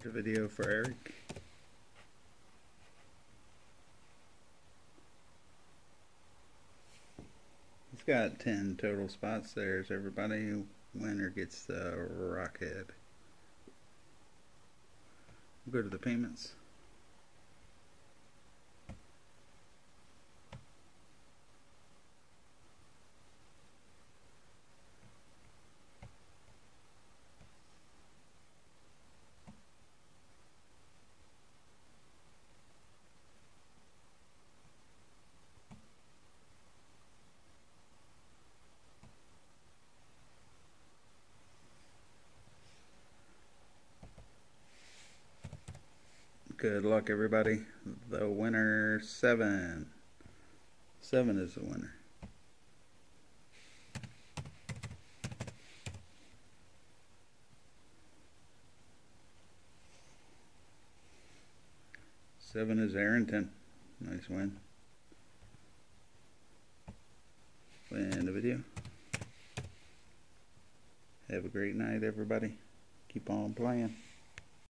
The video for Eric. He's got 10 total spots. There's everybody. Winner gets the Rockhead. We'll go to the payments. Good luck, everybody. The winner, 7. 7 is the winner. Seven is Arrington. Nice win. Win the video. Have a great night, everybody. Keep on playing.